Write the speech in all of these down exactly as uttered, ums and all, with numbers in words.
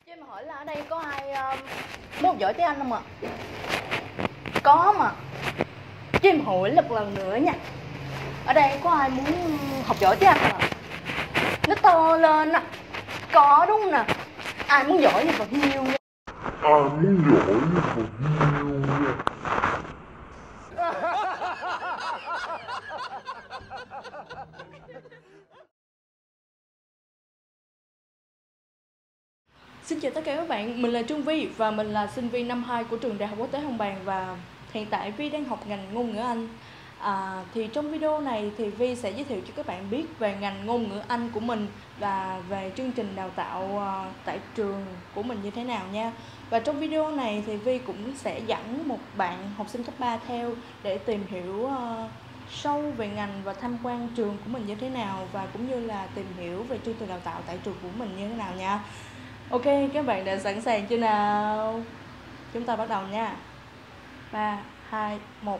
Cho em hỏi là ở đây có ai um, muốn học giỏi tiếng Anh không ạ? Có mà. Cho em hỏi một lần nữa nha. Ở đây có ai muốn học giỏi tiếng Anh không ạ? Nó to lên nè. Có đúng không nè? Ai muốn giỏi thì còn nhiều nha. Ai muốn giỏi thì còn nhiều nha. Xin chào tất cả các bạn, mình là Trương Vi và mình là sinh viên năm hai của trường Đại học Quốc tế Hồng Bàng và hiện tại Vi đang học ngành ngôn ngữ Anh. À, thì trong video này thì Vi sẽ giới thiệu cho các bạn biết về ngành ngôn ngữ Anh của mình và về chương trình đào tạo uh, tại trường của mình như thế nào nha. Và trong video này thì Vi cũng sẽ dẫn một bạn học sinh cấp ba theo để tìm hiểu uh, sâu về ngành và tham quan trường của mình như thế nào và cũng như là tìm hiểu về chương trình đào tạo tại trường của mình như thế nào nha. Ok, các bạn đã sẵn sàng chưa nào? Chúng ta bắt đầu nha. Ba, hai, một.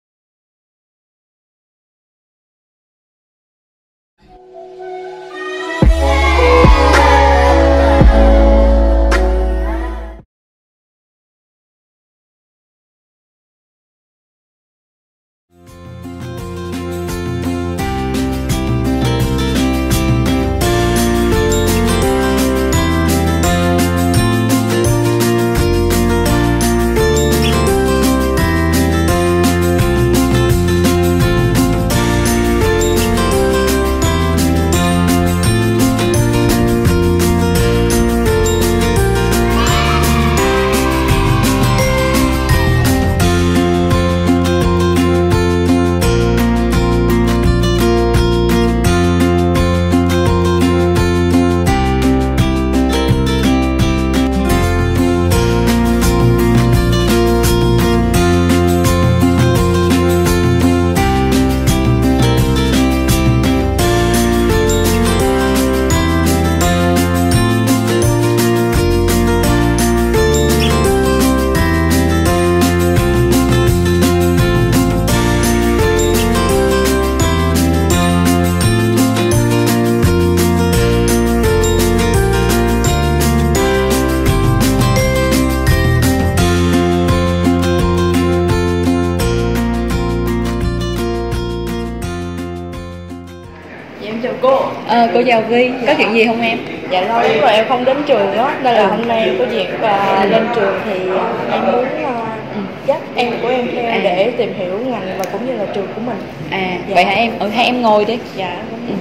Cô, À, cô chào Vi, có chuyện gì không em? dạ lâu lắm rồi em không đến trường đó, nên là hôm nay em có dịp uh, lên trường thì uh, em muốn uh, dắt em của em theo À. để tìm hiểu ngành và cũng như là trường của mình. À, Dạ. vậy hả em? Ừ, hay em ngồi đi. Dạ. Ừ.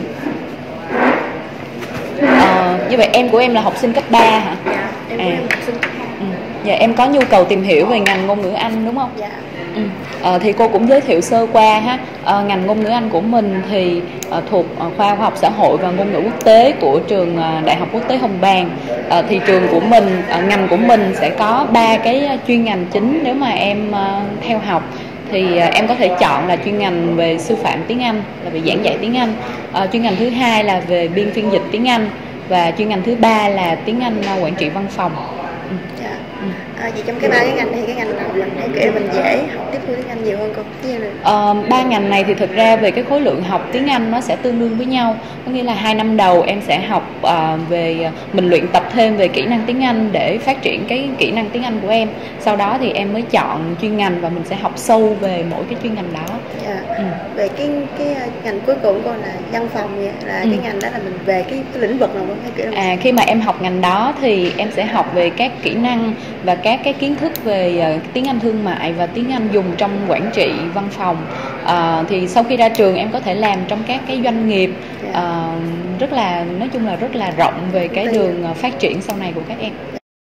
Ờ, như vậy em của em là học sinh cấp ba hả? Dạ, em của À. em học sinh cấp hai. Ừ. Dạ, em có nhu cầu tìm hiểu về ngành ngôn ngữ Anh đúng không? Dạ. Ừ. Ờ, thì cô cũng giới thiệu sơ qua ha. Ờ, ngành ngôn ngữ Anh của mình thì ờ, thuộc ờ, khoa khoa học xã hội và ngôn ngữ quốc tế của trường ờ, Đại học Quốc tế Hồng Bàng. Ờ, thì trường của mình, ờ, ngành của mình sẽ có ba cái chuyên ngành chính nếu mà em ờ, theo học. Thì ờ, em có thể chọn là chuyên ngành về sư phạm tiếng Anh, là về giảng dạy tiếng Anh. Ờ, chuyên ngành thứ hai là về biên phiên dịch tiếng Anh và chuyên ngành thứ ba là tiếng Anh ờ, quản trị văn phòng. Ừ. Dạ. Ừ. À, vậy trong cái ba cái ngành này, cái ngành nào mình thấy kiểu mình dễ học tiếp thu tiếng Anh nhiều hơn cô? Như là Ờ, ba ngành này thì thực ra về cái khối lượng học tiếng Anh nó sẽ tương đương với nhau, có nghĩa là hai năm đầu em sẽ học uh, về mình luyện tập thêm về kỹ năng tiếng Anh để phát triển cái kỹ năng tiếng Anh của em, sau đó thì em mới chọn chuyên ngành và mình sẽ học sâu về mỗi cái chuyên ngành đó. dạ. Ừ. Về cái cái ngành cuối cùng của cô là văn phòng vậy, là Ừ. cái ngành đó là mình về cái, cái lĩnh vực nào không? Hay kiểu là À, khi mà em học ngành đó thì em sẽ học về các kỹ năng và các cái kiến thức về uh, tiếng Anh thương mại và tiếng Anh dùng trong quản trị văn phòng. Uh, thì sau khi ra trường em có thể làm trong các cái doanh nghiệp, uh, rất là nói chung là rất là rộng về cái đường uh, phát triển sau này của các em.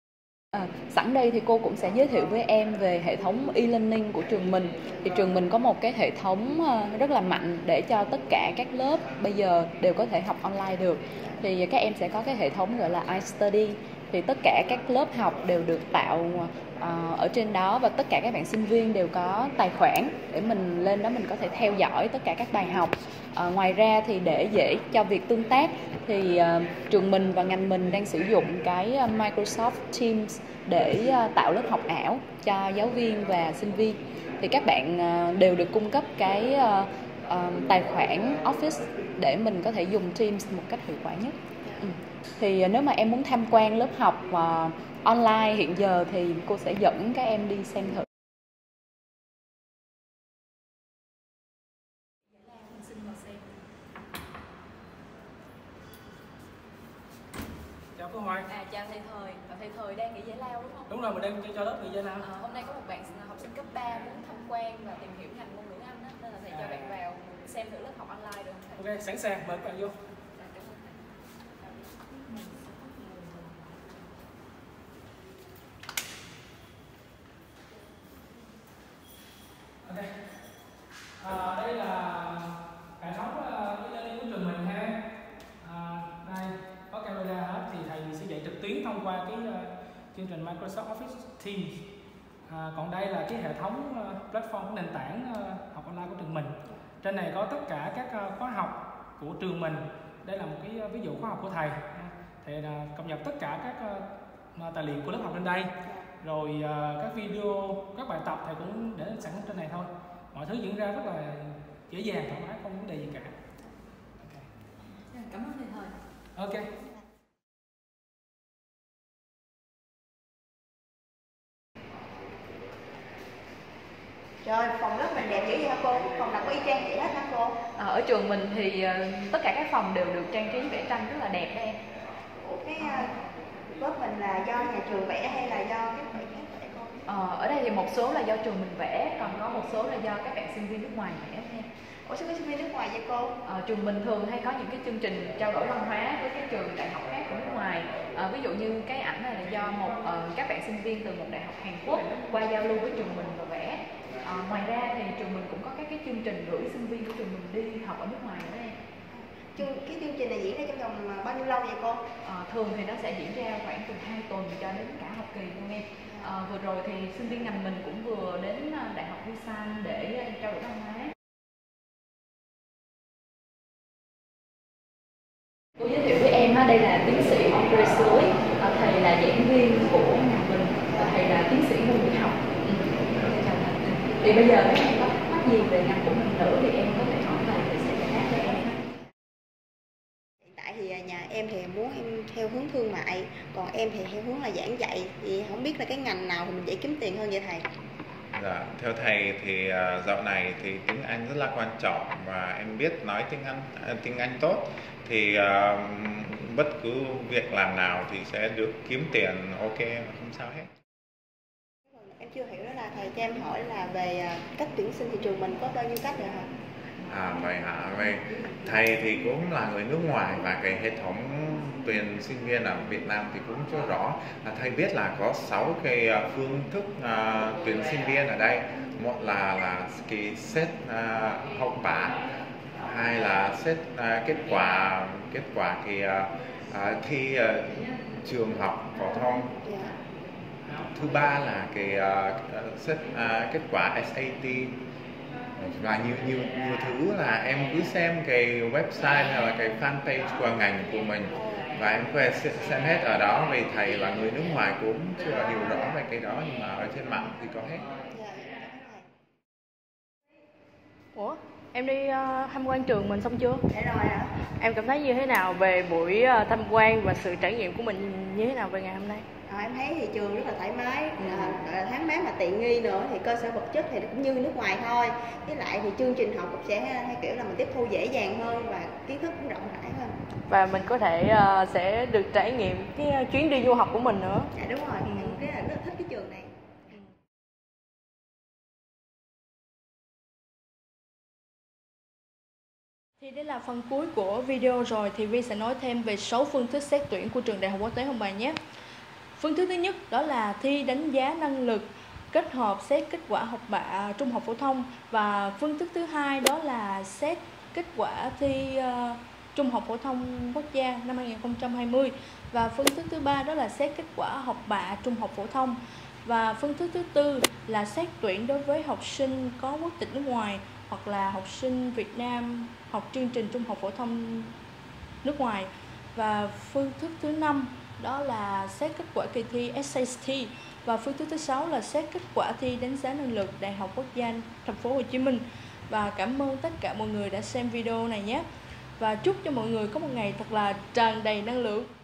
À, sẵn đây thì cô cũng sẽ giới thiệu với em về hệ thống e-learning của trường mình. Thì trường mình có một cái hệ thống uh, rất là mạnh để cho tất cả các lớp bây giờ đều có thể học online được. Thì các em sẽ có cái hệ thống gọi là iStudy. Thì tất cả các lớp học đều được tạo uh, ở trên đó và tất cả các bạn sinh viên đều có tài khoản để mình lên đó mình có thể theo dõi tất cả các bài học. Uh, ngoài ra thì để dễ cho việc tương tác thì uh, trường mình và ngành mình đang sử dụng cái uh, Microsoft Teams để uh, tạo lớp học ảo cho giáo viên và sinh viên. Thì các bạn uh, đều được cung cấp cái uh, uh, tài khoản Office để mình có thể dùng Teams một cách hiệu quả nhất. Ừ. Thì nếu mà em muốn tham quan lớp học uh, online hiện giờ thì cô sẽ dẫn các em đi xem thử. Chào cô Hoài. À, chào thầy Thời. Thầy Thời đang nghỉ giải lao đúng không? Đúng rồi, mình đang cho, cho lớp nghỉ giải lao. À, hôm nay có một bạn học sinh cấp ba muốn tham quan và tìm hiểu ngành ngôn ngữ Anh đó, nên là thầy cho bạn vào xem thử lớp học online được không thầy? Ok, sẵn sàng, mời các bạn vô. À, cảm ơn thầy. Ok. À, đây là hệ thống e-learning của trường mình ha. À, đây có camera hết thì thầy sẽ dạy trực tuyến thông qua cái uh, chương trình Microsoft Office Teams. À, còn đây là cái hệ thống uh, platform nền tảng uh, học online của trường mình. Trên này có tất cả các uh, khóa học của trường mình. Đây là một cái uh, ví dụ khóa học của thầy. Thầy uh, cập nhật tất cả các uh, tài liệu của lớp học lên đây. Rồi uh, các video, các bài tập thầy cũng để sẵn trên này thôi. Mọi thứ diễn ra rất là dễ dàng, thoải mái, không vấn đề gì cả. Okay. Cảm ơn thầy Thời. Ok. Rồi, phòng lớp mình đẹp dữ vậy hả cô? Phòng nào có y chang vậy hết hả cô? À, ở trường mình thì uh, tất cả các phòng đều được trang trí vẽ tranh rất là đẹp đó em. Ủa cái uh, lớp mình là do nhà trường vẽ hay là do các bạn khác vẽ cô? Ờ, ở đây thì một số là do trường mình vẽ, còn có một số là do các bạn sinh viên nước ngoài vẽ nha. Ủa sao có sinh viên nước ngoài vậy cô? Ờ, trường mình thường hay có những cái chương trình trao đổi văn hóa với các trường đại học khác của nước ngoài. Ờ, ví dụ như cái ảnh này là do một uh, các bạn sinh viên từ một đại học Hàn Quốc qua giao lưu với trường mình và vẽ. Ờ, ngoài ra thì trường mình cũng có các cái chương trình gửi sinh viên của trường mình đi học ở nước ngoài nữa em. Chương, cái chương trình này diễn ra trong vòng bao nhiêu lâu vậy cô? Ờ, thường thì nó sẽ diễn ra khoảng từ hai tuần cho đến cả học kỳ luôn em. Ờ, vừa rồi thì sinh viên ngành mình cũng vừa đến đại học Busan để trao đổi văn hóa. Cô giới thiệu với em, đây là tiến sĩ Andre Suối, thầy là giảng viên của ngành mình và thầy là tiến sĩ ngôn ngữ học. Thì bây giờ nếu em có thắc mắc gì về ngành của mình nữa thì em có thể hỏi thầy, thầy sẽ giải đáp cho em. Hiện tại thì nhà em thì muốn em theo hướng thương mại, còn em thì theo hướng là giảng dạy, thì không biết là cái ngành nào thì mình dễ kiếm tiền hơn vậy thầy? Dạ, theo thầy thì uh, dạo này thì tiếng Anh rất là quan trọng và em biết nói tiếng Anh uh, tiếng Anh tốt thì uh, bất cứ việc làm nào thì sẽ được kiếm tiền, ok, không sao hết. Em chưa hiểu đó là thầy cho em hỏi là về cách tuyển sinh thị trường mình có bao nhiêu cách rồi hả? À vậy hả? Vậy thầy thì cũng là người nước ngoài và cái hệ thống tuyển sinh viên ở Việt Nam thì cũng chưa rõ. À, thầy biết là có sáu cái phương thức uh, tuyển sinh viên ở đây. Một là là cái xét uh, học bạ, hai là xét uh, kết quả kết quả cái uh, uh, thi uh, trường học phổ thông. Yeah. Thứ ba là cái uh, xét uh, kết quả ét a tê và nhiều nhiều nhiều thứ là em cứ xem cái website hay là cái fanpage của ngành của mình và em có thể xem hết ở đó. Vì thầy là người nước ngoài cũng chưa hiểu rõ về cái đó, nhưng mà ở trên mạng thì có hết. Ủa, em đi uh, tham quan trường mình xong chưa? Để rồi hả? Em cảm thấy như thế nào về buổi uh, tham quan và sự trải nghiệm của mình như thế nào về ngày hôm nay? À, em thấy thì trường rất là thoải mái, à, tháng mát mà tiện nghi nữa, thì cơ sở vật chất thì cũng như nước ngoài thôi. Với lại thì chương trình học cũng sẽ hay kiểu là mình tiếp thu dễ dàng hơn và kiến thức cũng rộng rãi hơn. Và mình có thể uh, sẽ được trải nghiệm cái uh, chuyến đi du học của mình nữa. Dạ đúng rồi, ừ. Em rất là, rất là thích cái trường này. Thì đây là phần cuối của video rồi, thì Vi sẽ nói thêm về sáu phương thức xét tuyển của trường Đại học Quốc tế Hồng Bàng nhé. Phương thức thứ nhất đó là thi đánh giá năng lực kết hợp xét kết quả học bạ trung học phổ thông, và phương thức thứ hai đó là xét kết quả thi uh, trung học phổ thông quốc gia năm hai nghìn không trăm hai mươi, và phương thức thứ ba đó là xét kết quả học bạ trung học phổ thông, và phương thức thứ tư là xét tuyển đối với học sinh có quốc tịch nước ngoài hoặc là học sinh Việt Nam học chương trình trung học phổ thông nước ngoài, và phương thức thứ năm đó là xét kết quả kỳ thi ét a tê, và phương thức thứ sáu là xét kết quả thi đánh giá năng lực Đại học Quốc gia Thành phố Hồ Chí Minh. Và cảm ơn tất cả mọi người đã xem video này nhé, và chúc cho mọi người có một ngày thật là tràn đầy năng lượng.